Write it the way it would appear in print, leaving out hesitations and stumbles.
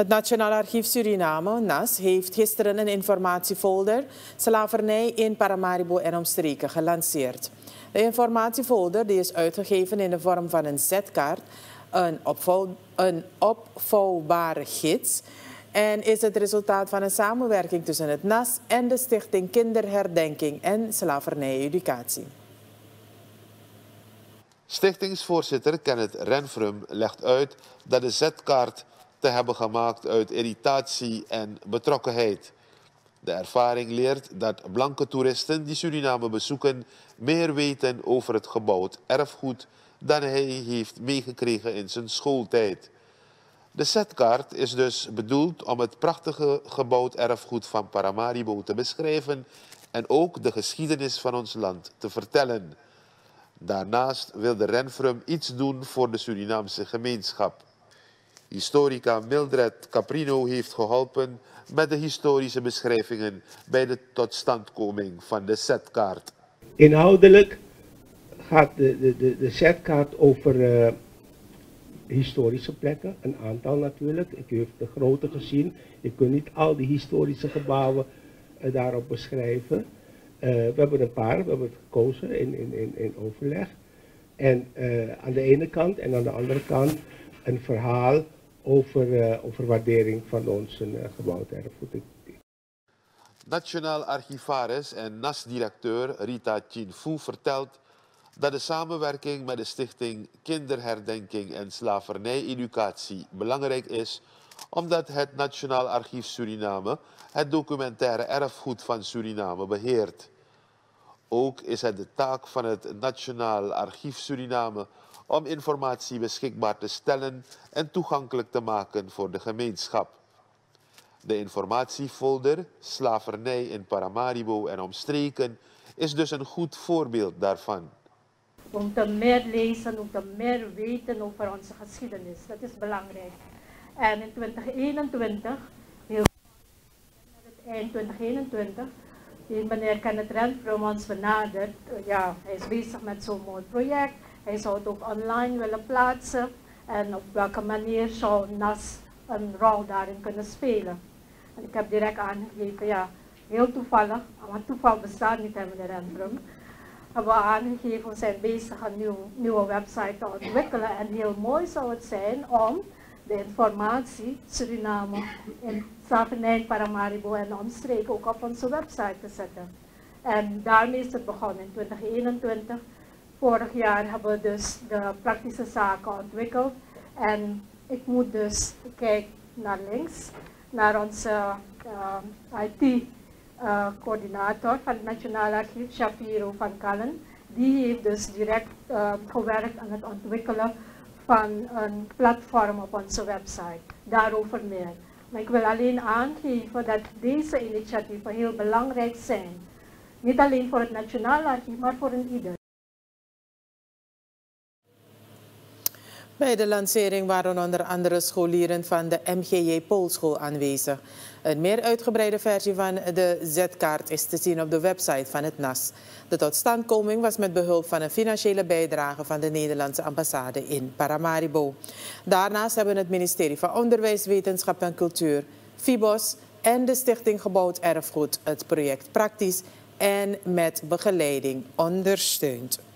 Het Nationaal Archief Suriname, NAS, heeft gisteren een informatiefolder Slavernij in Paramaribo en omstreken gelanceerd. De informatiefolder die is uitgegeven in de vorm van een zetkaart, een opvouwbare gids en is het resultaat van een samenwerking tussen het NAS en de Stichting Kinderherdenking en Slavernij-educatie. Stichtingsvoorzitter Kenneth Renfrum legt uit dat de zetkaart te hebben gemaakt uit irritatie en betrokkenheid. De ervaring leert dat blanke toeristen die Suriname bezoeken meer weten over het gebouwd erfgoed dan hij heeft meegekregen in zijn schooltijd. De zetkaart is dus bedoeld om het prachtige gebouwd erfgoed van Paramaribo te beschrijven en ook de geschiedenis van ons land te vertellen. Daarnaast wilde Renfrum iets doen voor de Surinaamse gemeenschap. Historica Mildred Caprino heeft geholpen met de historische beschrijvingen bij de totstandkoming van de zetkaart. Inhoudelijk gaat de zetkaart over historische plekken, een aantal natuurlijk. Ik heb de grootte gezien. Je kunt niet al die historische gebouwen daarop beschrijven. We hebben een paar, we hebben het gekozen in overleg. En aan de ene kant en aan de andere kant een verhaal over waardering van ons gebouwd erfgoed. Nationaal archivaris en NAS-directeur Rita Chinfu vertelt dat de samenwerking met de Stichting Kinderherdenking en Slavernij-educatie belangrijk is, omdat het Nationaal Archief Suriname het documentaire erfgoed van Suriname beheert. Ook is het de taak van het Nationaal Archief Suriname om informatie beschikbaar te stellen en toegankelijk te maken voor de gemeenschap. De informatiefolder Slavernij in Paramaribo en omstreken is dus een goed voorbeeld daarvan. Om te meer lezen, om te meer weten over onze geschiedenis. Dat is belangrijk. En in 2021, heel eind 2021, heeft meneer Kenneth Renfrum ons benaderd. Ja, hij is bezig met zo'n mooi project. Hij zou het ook online willen plaatsen. En op welke manier zou NAS een rol daarin kunnen spelen. En ik heb direct aangegeven, ja, heel toevallig, want toeval bestaat niet, hè, meneer Renfrum. Hebben we aangegeven, we zijn bezig een nieuwe website te ontwikkelen. En heel mooi zou het zijn om de informatie Suriname in Slavernij, Paramaribo en omstreken ook op onze website te zetten. En daarmee is het begonnen in 2021. Vorig jaar hebben we dus de praktische zaken ontwikkeld. En ik moet dus, ik kijk naar links, naar onze IT-coördinator van het Nationaal Archief, Shapiro van Kallen. Die heeft dus direct gewerkt aan het ontwikkelen van een platform op onze website. Daarover meer. Maar ik wil alleen aangeven dat deze initiatieven heel belangrijk zijn. Niet alleen voor het Nationaal Archief, maar voor een ieder. Bij de lancering waren onder andere scholieren van de MGJ Poolschool aanwezig. Een meer uitgebreide versie van de zetkaart is te zien op de website van het NAS. De totstandkoming was met behulp van een financiële bijdrage van de Nederlandse ambassade in Paramaribo. Daarnaast hebben het ministerie van Onderwijs, Wetenschap en Cultuur, FIBOS en de Stichting Gebouwd Erfgoed het project praktisch en met begeleiding ondersteund.